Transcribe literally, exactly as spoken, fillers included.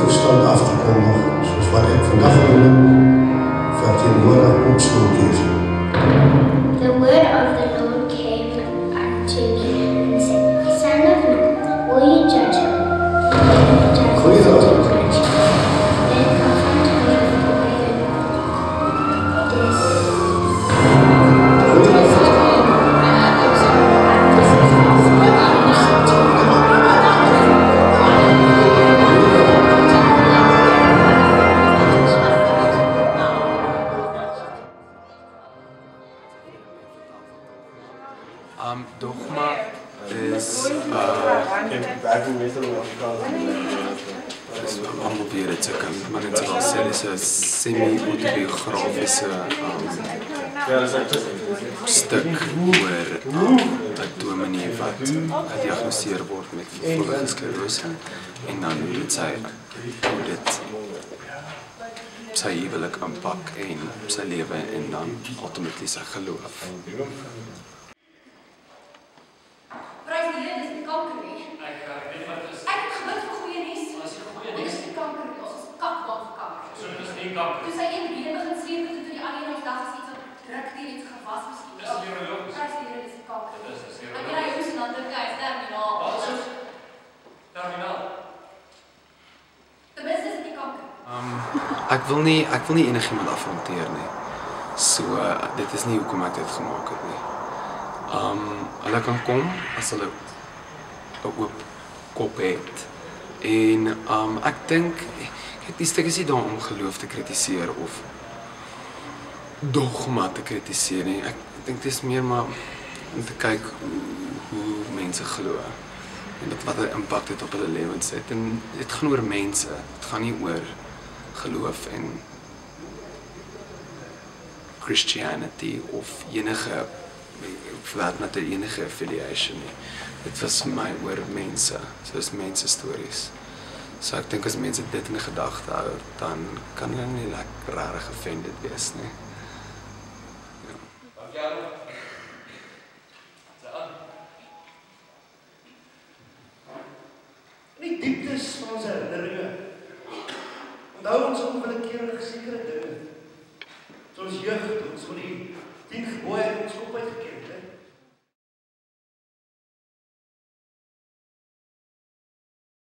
toestand af te kondig, soos wat ek vandag noem, verteenwoordig opsnoekies. The word of the Lord came unto me and said, Son of man, will you judge him? Goeie dag. Then confront him with the way this. Um, dogma is uh, allemaal weer het zo kan, maar het is wel zelfs een semi-autobiografische um, stuk oor um, dat dominee wat gediagnoseer wordt met volledige sklerose en dan hoe dit sy, hoe dit sy huwelik aanpak en sy lewe en dan ultimately sy geloof. Toen zij in de bieden begint schreef, toen die alleen ons dacht, is iets wat drukt hier, iets gewas misschien. Dat is neurologisch. Dat is neurologisch, is kanker. Dat is neurologisch. En jij hoest dan druk, hij is terminaal. Wat is terminaal? Tenminste is het die kanker. Um, ek wil nie, ek wil nie enigiemand afronteer nie. So, uh, dit is nie hoekom ek dit gemaak het nie. Um, hulle kan kom as hulle 'n oop kop het. En um, ek dink die stuk is nie daar om geloof te kritiseer of dogma te kritiseer nie. Ek dink dit is meer maar om te kyk hoe, hoe mense glo en dat wat 'n impak dit op hulle lewens het. En dit gaan oor mense. Dit gaan nie oor geloof en Christianity of enige of laat net enige affiliation nie. Dit was vir my oor mense. Soos mense stories. So ek dink as mense dit in gedagte hou, dan kan hulle nie lekker rarig offended wees nie. Ja. In die dieptes van ons herinneringe onthou ons onwillekeurige sekere